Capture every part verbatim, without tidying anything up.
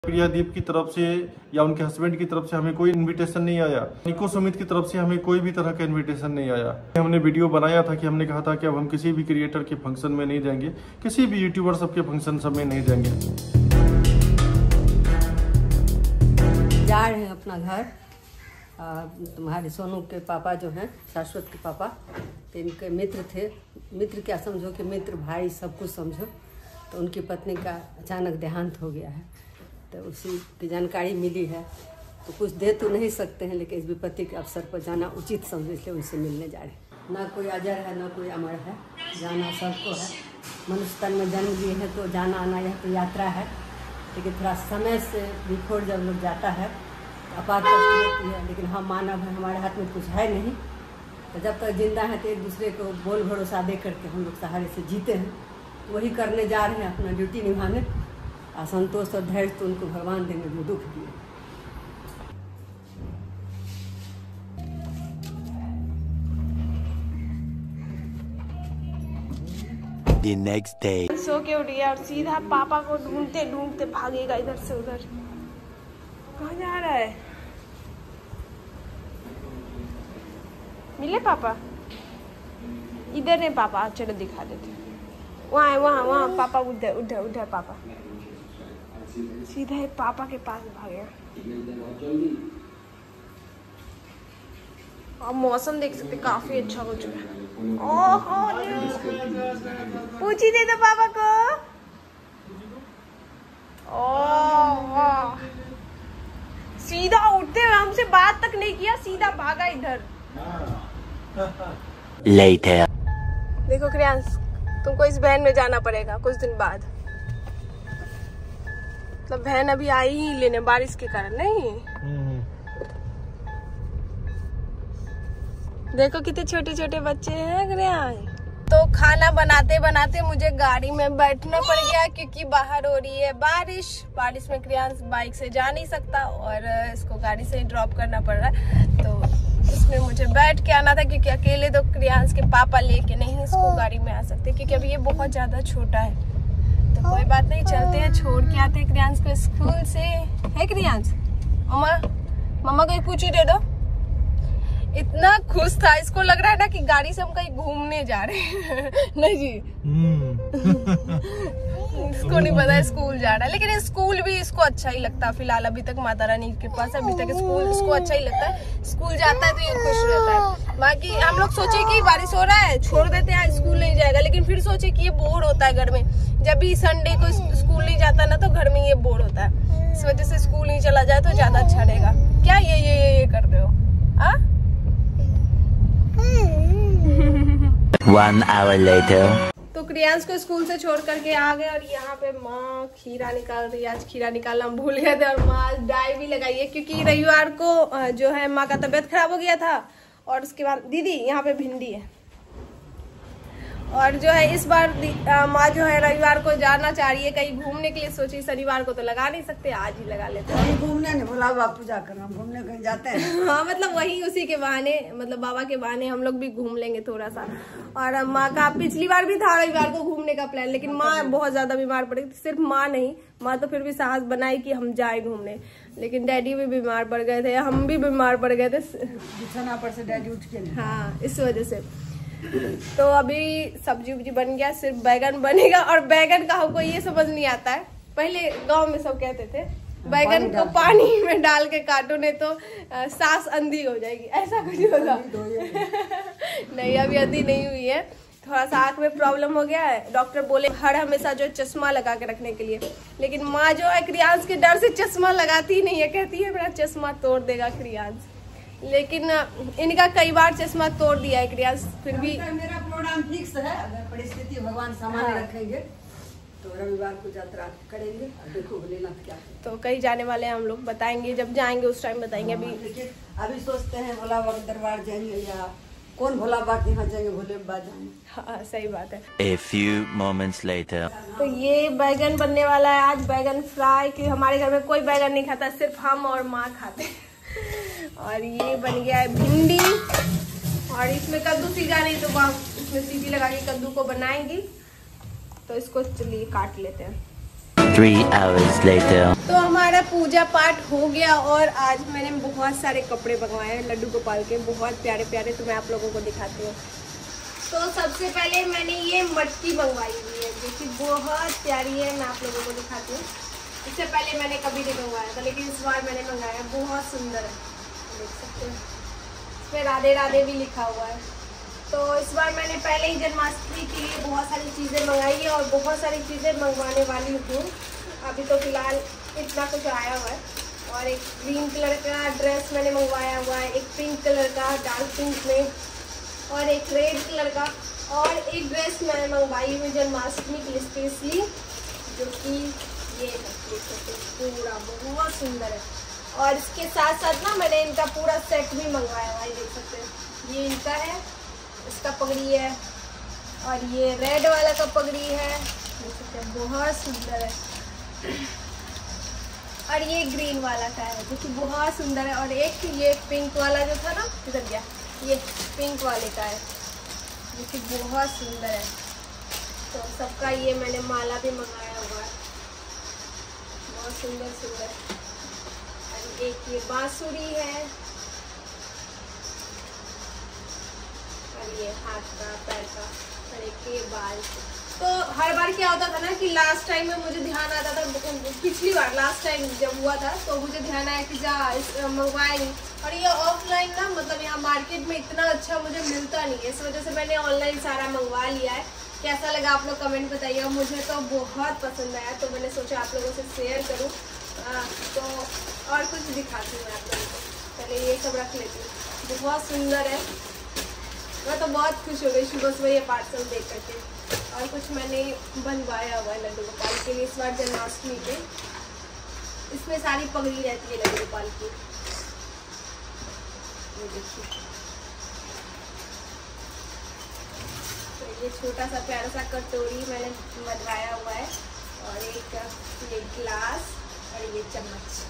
प्रियादीप की तरफ से या उनके हस्बैंड की तरफ से हमें कोई इनविटेशन नहीं आया। निको सुमित की तरफ से हमें कोई भी तरह का इनविटेशन नहीं आया। हमने वीडियो बनाया था कि हमने कहा था कि अब हम किसी भी क्रिएटर के फंक्शन में नहीं जाएंगे, किसी भी यूट्यूबर सबके फंक्शन सब में नहीं जाएंगे। जा रहे हैं अपना घर। तुम्हारे सोनू के पापा जो हैं, शाश्वत के पापा, तो इनके मित्र थे। मित्र क्या समझो कि मित्र भाई सब कुछ समझो। तो उनकी पत्नी का अचानक देहांत हो गया है, तो उसी की जानकारी मिली है। तो कुछ दे तो नहीं सकते हैं, लेकिन इस विपत्ति के अवसर पर जाना उचित समझे, इसलिए उनसे मिलने जा रहे हैं। ना कोई अजर है ना कोई अमर है, जाना सबको है। मनुष्य तन में जन्म लिए हैं तो जाना आना यह तो यात्रा है, लेकिन थोड़ा समय से बिफोर जब लोग जाता है तो अपार कष्ट होती है। लेकिन हम मानव हैं, हमारे हाथ में कुछ है नहीं, तो जब तक जिंदा है तो एक दूसरे को बोल भरोसा दे करके हम लोग सहारे से जीते हैं। वही करने जा रहे हैं, अपना ड्यूटी निभाने। असंतोष और धैर्य तो उनको भगवान देंगे जो दुख दिए। The next day. सो के उठ गया और सीधा पापा को ढूंढते ढूंढते भागेगा इधर से उधर। कहाँ जा रहा है? मिले पापा? इधर है पापा, चलो दिखा देते। वहाँ है, वहाँ वहाँ पापा, उधर उधर उधर पापा। सीधा है पापा के पास भागे। अब मौसम देख सकते, काफी अच्छा हो चुका है। ओह पूछी दे दो पापा को। ओह सीधा उठते हुए हमसे बात तक नहीं किया, सीधा भागा इधर। Later. देखो क्रियांश, तुमको इस वैन में जाना पड़ेगा कुछ दिन बाद। मतलब वैन अभी आई ही लेने, बारिश के कारण नहीं। देखो कितने छोटे छोटे बच्चे हैं क्रियांश। तो खाना बनाते बनाते मुझे गाड़ी में बैठना पड़ गया, क्योंकि बाहर हो रही है बारिश। बारिश में क्रियांश बाइक से जा नहीं सकता और इसको गाड़ी से ही ड्रॉप करना पड़ रहा है। तो इसमें मुझे बैठ के आना था, क्योंकि अकेले तो क्रियांश के पापा लेके नहीं इसको गाड़ी में आ सकते, क्योंकि अभी ये बहुत ज्यादा छोटा है। तो कोई बात नहीं, चलते हैं, छोड़ के आते हैं क्रियांश को स्कूल से। है क्रियांश? मम्मा मम्मा को एक पूछी दे दो। इतना खुश था, इसको लग रहा है ना कि गाड़ी से हम कहीं घूमने जा रहे हैं। नहीं जी इसको नहीं पता स्कूल जा रहा है, लेकिन स्कूल भी इसको अच्छा ही लगता है फिलहाल। अभी तक माता रानी के पास अभी तक स्कूल इसको अच्छा ही लगता है। स्कूल जाता है तो ये खुश रहता है। बाकी हम लोग सोचे कि बारिश हो रहा है, छोड़ देते हैं, स्कूल नहीं जाएगा। लेकिन फिर सोचे कि ये बोर होता है घर में। जब भी संडे को स्कूल नहीं जाता ना, तो घर में ये बोर होता है। इस वजह से स्कूल नहीं चला जाए तो ज्यादा अच्छा रहेगा। क्या ये ये ये, ये कर रहे हो? आ? One hour later. तो क्रियांश को स्कूल से छोड़ करके आ गए और यहाँ पे माँ खीरा निकाल रही है। आज खीरा निकालना हम भूल गए थे और माँ आज डाई भी लगाई है, क्योंकि रविवार को जो है माँ का तबीयत खराब हो गया था। और उसके बाद दीदी यहाँ पे भिंडी है। और जो है इस बार माँ जो है रविवार को जाना चाह रही है कहीं घूमने के लिए। सोची शनिवार को तो लगा नहीं सकते, आज ही लगा लेते हैं। घूमने नहीं, भोला बाबा पूजा करना, घूमने कहीं जाते हैं। हाँ मतलब वही उसी के बहाने, मतलब बाबा के बहाने हम लोग भी घूम लेंगे थोड़ा सा। और माँ का पिछली बार भी था रविवार को घूमने का प्लान, लेकिन माँ बहुत ज्यादा बीमार पड़ी थी। सिर्फ माँ नहीं, माँ तो फिर भी साहस बनाई कि हम जाए घूमने, लेकिन डैडी भी बीमार पड़ गए थे, हम भी बीमार पड़ गए थे। बिछाना पर से डैडी उठ के। हाँ इस वजह से। तो अभी सब्जी उब्जी बन गया, सिर्फ बैगन बनेगा। और बैगन का हमको ये समझ नहीं आता है, पहले गांव में सब कहते थे बैगन को पानी में डाल के काटो नहीं तो सांस अंधी हो जाएगी, ऐसा कुछ होगा। नहीं अभी अंधी नहीं हुई है, थोड़ा सा आंख में प्रॉब्लम हो गया है। डॉक्टर बोले हर हमेशा जो चश्मा लगा के रखने के लिए, लेकिन माँ जो है क्रियांश के डर से चश्मा लगाती ही नहीं है, कहती है मेरा चश्मा तोड़ देगा क्रियांश। लेकिन इनका कई बार चश्मा तोड़ दिया है क्रियांश, फिर भी मेरा प्रोग्राम फिक्स है। अगर परिस्थिति भगवान सामान्य हाँ। रखेंगे तो रविवार को यात्रा करेंगे। देखो भोलेनाथ क्या है। तो कहीं जाने वाले हैं हम लोग, बताएंगे जब जाएंगे उस टाइम बताएंगे। अभी अभी सोचते हैं भोला बाबा के दरबार जाएंगे या कौन भोला बाबा के यहाँ जाएंगे, भोले बाबा जाएंगे। हाँ सही बात है। A few moments later. तो ये बैगन बनने वाला है आज, बैगन फ्राई। कि हमारे घर में कोई बैगन नहीं खाता, सिर्फ हम और माँ खाते हैं। और ये बन गया है भिंडी, और इसमें कद्दू सीधा नहीं तो वहाँ इसमें सीटी लगा के कद्दू को बनाएंगी। तो इसको चलिए काट लेते हैं। Three hours later. तो हमारा पूजा पाठ हो गया और आज मैंने बहुत सारे कपड़े मंगवाए हैं लड्डू गोपाल के, बहुत प्यारे प्यारे। तो मैं आप लोगों को दिखाती हूँ। तो सबसे पहले मैंने ये मटकी मंगवाई हुई है जो कि बहुत प्यारी है। मैं आप लोगों को दिखाती हूँ। इससे पहले मैंने कभी नहीं मंगवाया था, लेकिन इस बार मैंने मंगाया। बहुत सुंदर है, देख सकते हैं। इसमें राधे राधे भी लिखा हुआ है। तो इस बार मैंने पहले ही जन्माष्टमी के लिए बहुत सारी चीज़ें मंगाई है और बहुत सारी चीज़ें मंगवाने वाली हूँ। अभी तो फिलहाल इतना कुछ आया हुआ है। और एक ग्रीन कलर का ड्रेस मैंने मंगवाया हुआ है, एक पिंक कलर का डार्क पिंक में, और एक रेड कलर का, और एक ड्रेस मैंने मंगवाई हुई जन्माष्टमी के लिए स्पेशली, जो कि ये है पूरा बहुत सुंदर है। और इसके साथ साथ ना मैंने इनका पूरा सेट भी मंगवाया हुआ है, देख सकते हैं। ये इनका है, इसका पगड़ी है, और ये रेड वाला का पगड़ी है, देख सकते हैं, बहुत सुंदर है। और ये ग्रीन वाला का है जो कि बहुत सुंदर है। और एक ये पिंक वाला जो था ना, किधर गया, ये पिंक वाले का है जो कि बहुत सुंदर है। तो सबका ये मैंने माला भी मंगाया हुआ है, बहुत सुंदर सुंदर। और एक ये बांसुरी है, और ये हाथ का, पैर का, और एक ये बाल। तो हर बार क्या होता था ना कि लास्ट टाइम में मुझे ध्यान आता था, पिछली बार लास्ट टाइम जब हुआ था तो मुझे ध्यान आया कि जा मंगवाए नहीं। और ये ऑफलाइन ना, मतलब यहाँ मार्केट में इतना अच्छा मुझे मिलता नहीं है, इस वजह से मैंने ऑनलाइन सारा मंगवा लिया है। कैसा लगा आप लोग कमेंट बताइए। मुझे तो बहुत पसंद आया, तो मैंने सोचा आप लोगों से शेयर करूँ। तो और कुछ दिखाती हूँ मैं आप लोगों को। पहले ये सब रख लेती हूँ, बहुत सुंदर है। मैं तो बहुत खुश हो गई सुबह सुबह ये पार्सल देख करके। और कुछ मैंने बनवाया हुआ है लड्डू गोपाल के लिए इस बार जन्माष्टमी पे। इसमें सारी पगड़ी रहती है लड्डू गोपाल की, ये देखिए। तो ये छोटा सा प्यारा सा कटोरी मैंने बनवाया हुआ है, और एक ये ग्लास, और ये चम्मच।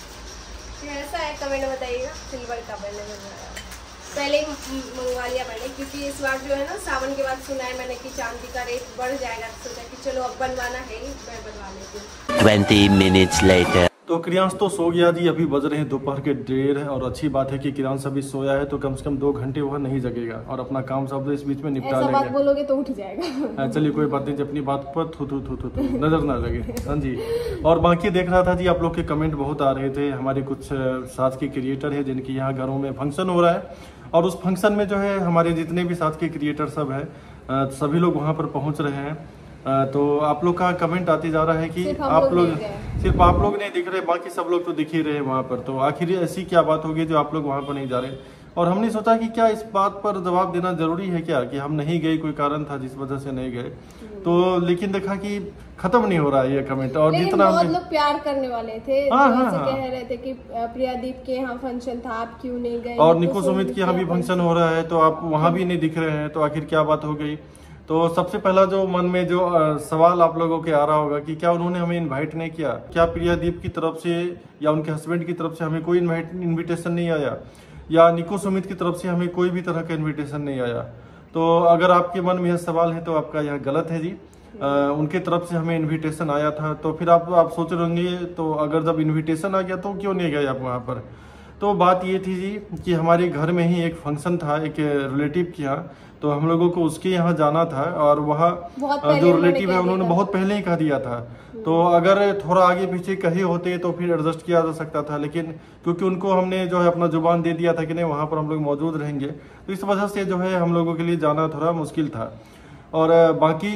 कैसा है कमेंट बताइएगा। सिल्वर का मैंने बनवाया, पहले ही मंगवा लिया मैंने, क्योंकि इस बार जो है ना सावन के बाद सुना है मैंने कि चांदी का रेट बढ़ जाएगा। तो सोचा कि चलो अब बनवाना है ही, मैं बनवा लेती हूँ। Twenty minutes later. तो क्रियांश तो सो गया जी। अभी बज रहे हैं दोपहर के डेढ़, और अच्छी बात है कि क्रियांश अभी सोया है तो कम से कम दो घंटे वह नहीं जगेगा और अपना काम सब इस बीच में निपटा ऐसा बात लेंगे। बोलोगे तो उठ जाएगा। चलिए कोई बात नहीं, अपनी बात पर थू थू थू थू थू नजर ना लगे। हाँ जी। और बाकी देख रहा था जी, आप लोग के कमेंट बहुत आ रहे थे। हमारे कुछ साथ के क्रिएटर है जिनके यहाँ घरों में फंक्शन हो रहा है, और उस फंक्शन में जो है हमारे जितने भी साथ के क्रिएटर सब हैं सभी लोग वहाँ पर पहुँच रहे हैं। तो आप लोग का कमेंट आते जा रहा है कि आप लोग, सिर्फ आप लोग नहीं दिख रहे, बाकी सब लोग तो दिख ही रहे हैं वहाँ पर। तो आखिर ऐसी क्या बात होगी जो आप लोग वहाँ पर नहीं जा रहे। और हमने सोचा कि क्या इस बात पर जवाब देना जरूरी है क्या, कि हम नहीं गए, कोई कारण था जिस वजह से नहीं गए। तो लेकिन देखा कि खत्म नहीं हो रहा है ये कमेंट। और जितना बहुत लोग प्यार करने वाले थे, हाँ, हाँ, हाँ। कह रहे थे कि प्रियादीप के यहाँ फंक्शन था, आप क्यों नहीं गए। और निको सुमित के यहाँ भी फंक्शन हो रहा है, तो आप वहाँ भी नहीं दिख रहे हैं, तो आखिर क्या बात हो गई। तो सबसे पहला जो मन में जो सवाल आप लोगों के आ रहा होगा कि क्या उन्होंने हमें इनवाइट नहीं किया, क्या प्रियादीप की तरफ से या उनके हस्बैंड की तरफ से हमें कोई इन्विटेशन नहीं आया, या निको सुमित की तरफ से हमें कोई भी तरह का इन्विटेशन नहीं आया। तो अगर आपके मन में यह सवाल है तो आपका यह गलत है जी। आ, उनके तरफ से हमें इनविटेशन आया था। तो फिर आप आप सोच रहे होंगे तो अगर जब इनविटेशन आ गया तो क्यों नहीं गए आप वहाँ पर। तो बात ये थी जी कि हमारे घर में ही एक फंक्शन था एक रिलेटिव के यहाँ, तो हम लोगों को उसके यहाँ जाना था। और वह जो रिलेटिव है उन्होंने बहुत पहले ही कह दिया था। तो अगर थोड़ा आगे पीछे कहे होते तो फिर एडजस्ट किया जा सकता था, लेकिन क्योंकि उनको हमने जो है अपना जुबान दे दिया था कि नहीं वहाँ पर हम लोग मौजूद रहेंगे, तो इस वजह से जो है हम लोगों के लिए जाना थोड़ा मुश्किल था। और बाकी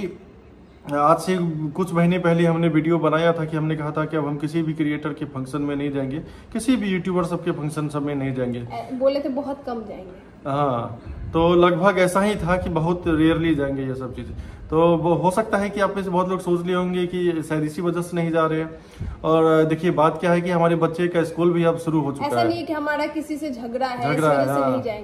आज से कुछ महीने पहले हमने वीडियो बनाया था कि हमने कहा था कि अब हम किसी भी क्रिएटर के फंक्शन में नहीं जाएंगे, किसी भी यूट्यूबर सबके फंक्शन सब में नहीं जाएंगे। बोले थे बहुत कम जाएंगे। हाँ, तो लगभग ऐसा ही था कि बहुत रेयरली जाएंगे ये सब चीज़। तो वो हो सकता है कि आप में से बहुत लोग सोच लिए होंगे कि शायद इसी वजह से नहीं जा रहे हैं। और देखिए बात क्या है कि हमारे बच्चे का स्कूल भी अब शुरू हो चुका है। ऐसा नहीं कि हमारा किसी से झगड़ा है, झगड़ा है, इस वजह से हाँ। नहीं जाएंगे।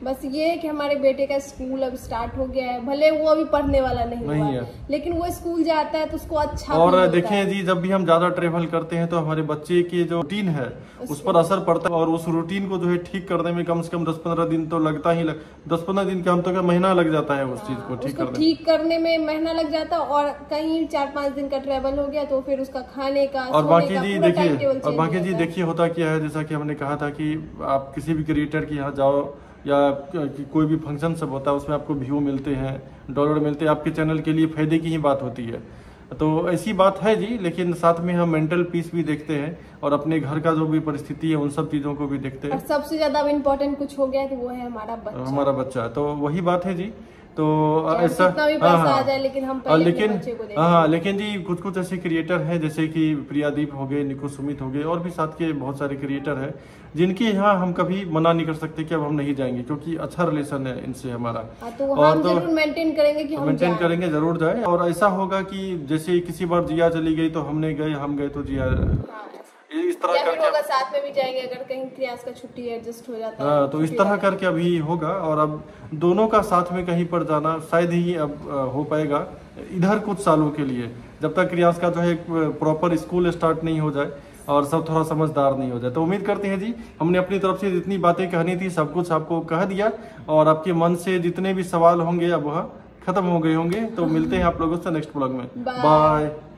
बस ये है कि हमारे बेटे का स्कूल अब स्टार्ट हो गया है, भले वो अभी पढ़ने वाला नहीं, नहीं हुआ है, लेकिन वो स्कूल जाता है तो उसको अच्छा और फील होता देखें है। जी, जब भी हम ज्यादा ट्रेवल करते हैं तो हमारे बच्चे की जो रूटीन है उस पर असर पड़ता है, और उस रूटीन को जो है ठीक करने में कम से कम दस पंद्रह दिन तो लगता ही लग दस पंद्रह दिन का हम तो क्या महीना लग जाता है उस चीज को ठीक उसको करने ठीक करने में महीना लग जाता है, और कहीं चार पाँच दिन का ट्रेवल हो गया तो फिर उसका खाने का, और सोने बाकी का जी पूरा देखिए टाइम टेबल और चेंज बाकी हो जी जाता है। देखिए होता क्या है, जैसा कि हमने कहा था कि आप किसी भी क्रिएटर के यहाँ जाओ या कि कोई भी फंक्शन सब होता है उसमें आपको व्यू मिलते हैं, डॉलर मिलते हैं, आपके चैनल के लिए फायदे की ही बात होती है। तो ऐसी बात है जी, लेकिन साथ में हम मेंटल पीस भी देखते हैं और अपने घर का जो भी परिस्थिति है उन सब चीजों को भी देखते और हैं। सबसे ज्यादा अब इम्पोर्टेंट कुछ हो गया है तो वो है हमारा बच्चा। हमारा बच्चा, तो वही बात है जी। तो चाहे ऐसा कितना भी पैसा आ जाए, लेकिन हम पहले अपने लेकिन बच्चे को देखेंगे। हाँ लेकिन जी कुछ कुछ ऐसे क्रिएटर हैं जैसे कि प्रियादीप हो गए, निको सुमित हो गए, और भी साथ के बहुत सारे क्रिएटर हैं जिनके यहाँ हम कभी मना नहीं कर सकते कि अब हम नहीं जाएंगे, क्योंकि अच्छा रिलेशन है इनसे हमारा। हाँ, तो और हम तो जरूर मेंटेन करेंगे कि हम मेंटेन जाएं। करेंगे, जरूर जाए। और ऐसा होगा कि जैसे किसी बार जिया चली गई तो हमने गए, हम गए तो जिया, हाँ। इस तरह या फिर करके होगा साथ में भी जाएंगे अगर कहीं क्रियास का छुट्टी एडजस्ट हो जाता है। हाँ, तो इस छुट्टी तरह रहता है। करके अभी होगा, और अब दोनों का साथ में कहीं पर जाना शायद ही अब अ, हो पाएगा इधर कुछ सालों के लिए, जब तक क्रियास का जो है प्रॉपर स्कूल स्टार्ट नहीं हो जाए और सब थोड़ा समझदार नहीं हो जाए। तो उम्मीद करते हैं जी हमने अपनी तरफ से जितनी बातें कहनी थी सब कुछ आपको कह दिया, और आपके मन से जितने भी सवाल होंगे अब वह खत्म हो गए होंगे। तो मिलते हैं आप लोगों से नेक्स्ट ब्लॉग में। Bye. बाय।